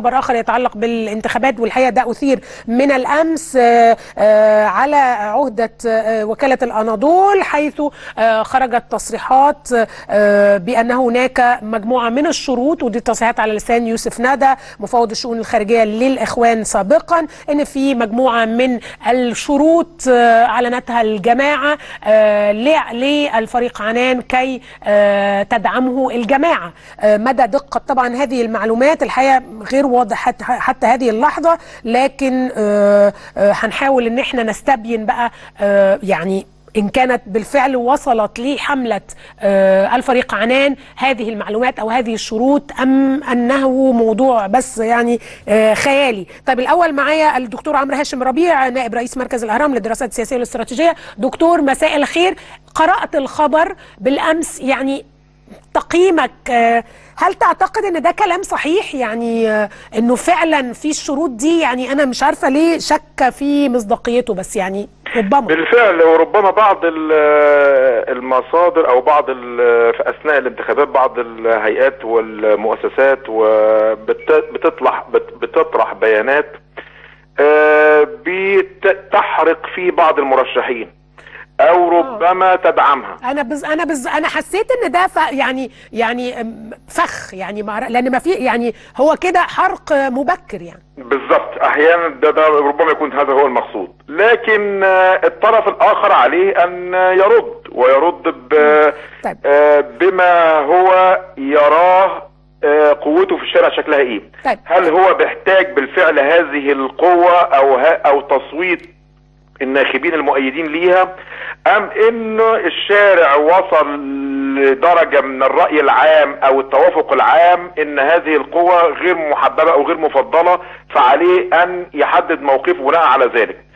خبر آخر يتعلق بالانتخابات، والحقيقة ده أثير من الأمس على عهدة وكالة الأناضول، حيث خرجت تصريحات بأن هناك مجموعة من الشروط، ودي تصريحات على لسان يوسف ندى مفوض الشؤون الخارجية للإخوان سابقا، أن في مجموعة من الشروط أعلنتها الجماعة للفريق عنان كي تدعمه الجماعة. مدى دقة طبعا هذه المعلومات الحقيقة غير واضح حتى هذه اللحظة، لكن هنحاول ان احنا نستبين بقى يعني إن كانت بالفعل وصلت لحملة الفريق عنان هذه المعلومات أو هذه الشروط، أم أنه موضوع بس يعني خيالي. طيب الأول معايا الدكتور عمرو هاشم ربيع، نائب رئيس مركز الأهرام للدراسات السياسية والاستراتيجية. دكتور مساء الخير. قرأت الخبر بالأمس، يعني تقييمك، هل تعتقد ان ده كلام صحيح؟ يعني انه فعلا في الشروط دي؟ يعني انا مش عارفه ليه شك في مصداقيته، بس يعني ربما بالفعل، وربما بعض المصادر او بعض في اثناء الانتخابات بعض الهيئات والمؤسسات بتطرح بيانات بتحرق في بعض المرشحين او ربما تدعمها. انا حسيت ان ده يعني فخ، يعني لان ما في، يعني هو كده حرق مبكر يعني. بالظبط، احيانا ده ربما يكون هذا هو المقصود، لكن الطرف الاخر عليه ان يرد، ويرد بما هو يراه قوته في الشارع شكلها ايه. طيب. هل هو بيحتاج بالفعل هذه القوة او تصويت الناخبين المؤيدين ليها، ام انه الشارع وصل لدرجة من الرأي العام او التوافق العام ان هذه القوة غير محببة او غير مفضلة، فعليه ان يحدد موقفه بناء على ذلك.